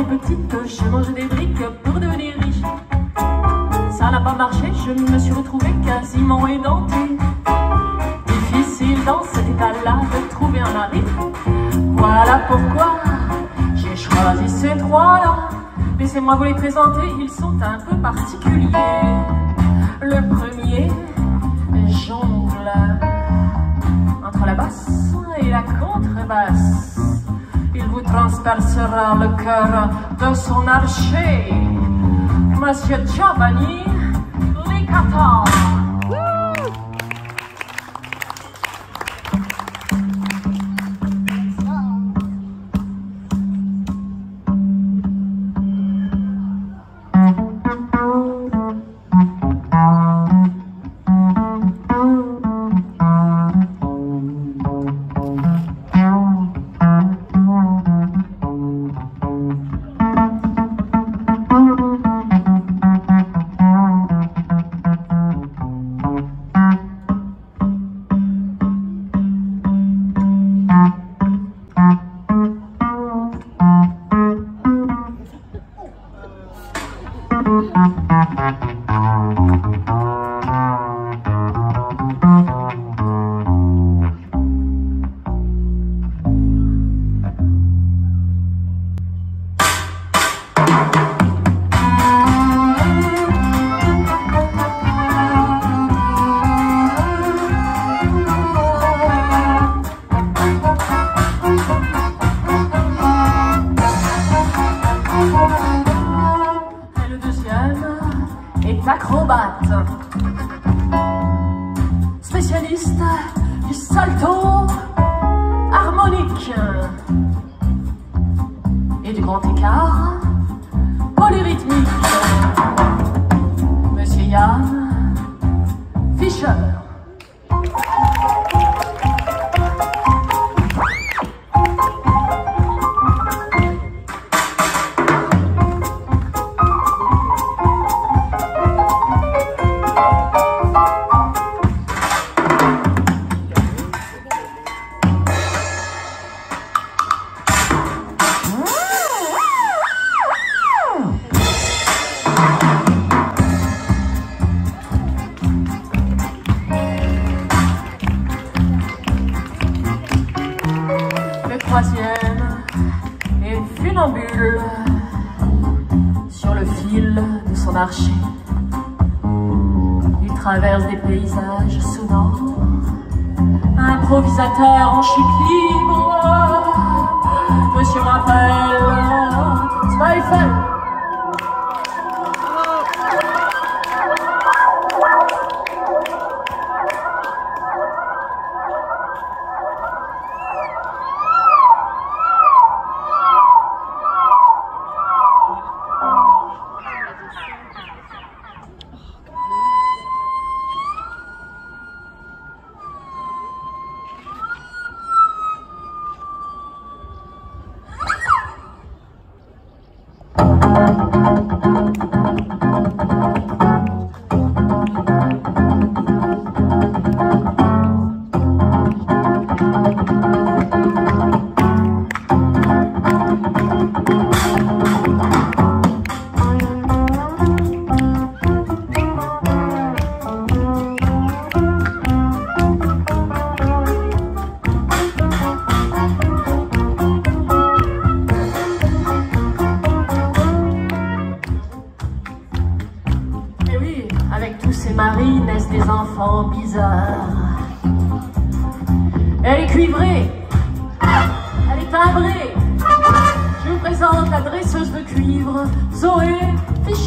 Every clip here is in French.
trop petite, je mangeais des briques pour devenir riche. Ça n'a pas marché, je me suis retrouvée quasiment édentée. Difficile dans cet état-là de trouver un mari. Voilà pourquoi j'ai choisi ces trois-là. Laissez-moi vous les présenter, ils sont un peu particuliers. Le premier jongle entre la basse et la contrebasse. Il vous transpercera le cœur de son archer, Monsieur Giovanni Licata. Acrobate, spécialiste du salto harmonique et du grand écart polyrythmique, Monsieur Yann Fisher. Troisième et funambule sur le fil de son archer. Il traverse des paysages sonores, improvisateur en chute libre, Monsieur Raphael Zweifel. Marie naissent des enfants bizarres. Elle est cuivrée, elle est timbrée. Je vous présente la dresseuse de cuivre, Zoé Fisher.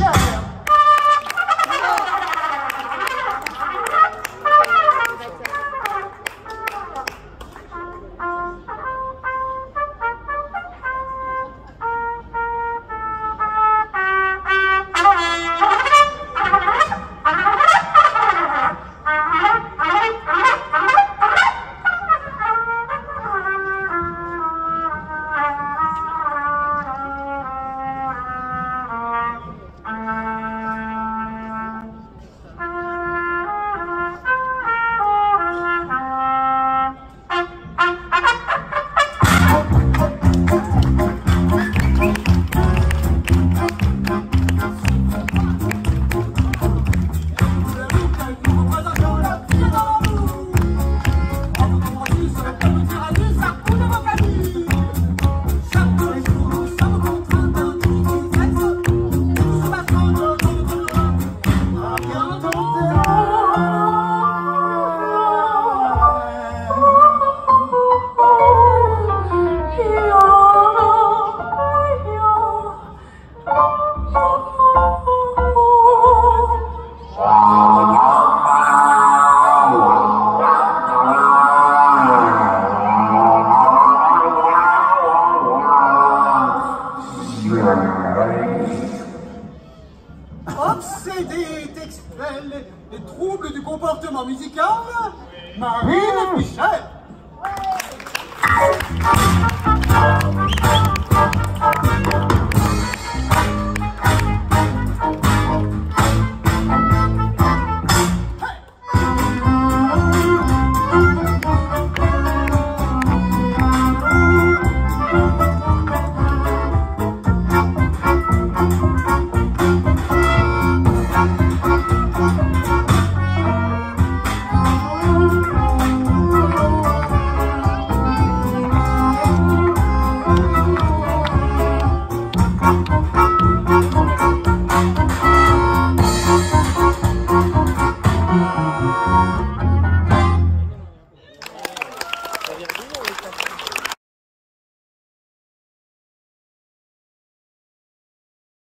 et troubles du comportement musical, Yann Fisher.